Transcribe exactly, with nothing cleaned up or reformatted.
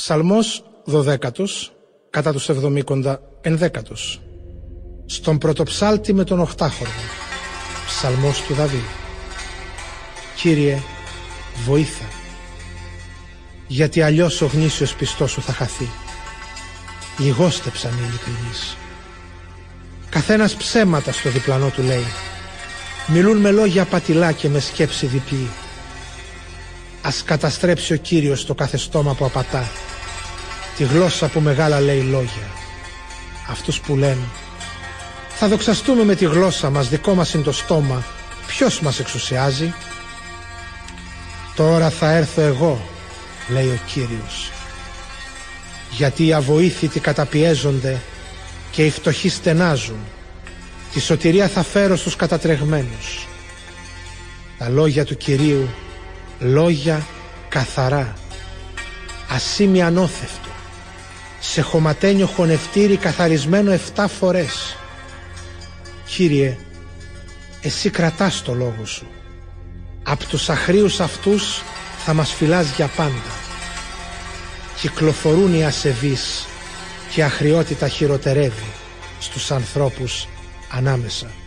Ψαλμός δωδέκατος, κατά τους εβδομήκοντα ενδέκατος. Στον πρωτοψάλτη με τον οχτάχρονο. Ψαλμός του Δαβίδ. Κύριε, βοήθα, γιατί αλλιώς ο γνήσιος πιστός σου θα χαθεί. Λιγόστεψαν οι ειλικρινείς. Καθένας ψέματα στο διπλανό του λέει. Μιλούν με λόγια πατηλά και με σκέψη διπλή. Ας καταστρέψει ο Κύριος το κάθε στόμα που απατά, τη γλώσσα που μεγάλα λέει λόγια. Αυτούς που λένε θα δοξαστούμε με τη γλώσσα μας, δικό μας είναι το στόμα, ποιος μας εξουσιάζει? Τώρα θα έρθω εγώ, λέει ο Κύριος, γιατί οι αβοήθητοι καταπιέζονται και οι φτωχοί στενάζουν. Τη σωτηρία θα φέρω στους κατατρεγμένους. Τα λόγια του Κυρίου, λόγια καθαρά, ασήμι ανώθευτο, σε χωματένιο χωνευτήρι καθαρισμένο εφτά φορές. Κύριε, εσύ κρατάς το λόγο σου. Απ' τους αχρίους αυτούς θα μας φυλάς για πάντα. Κυκλοφορούν οι ασεβείς και η αχριότητα χειροτερεύει στους ανθρώπους ανάμεσα.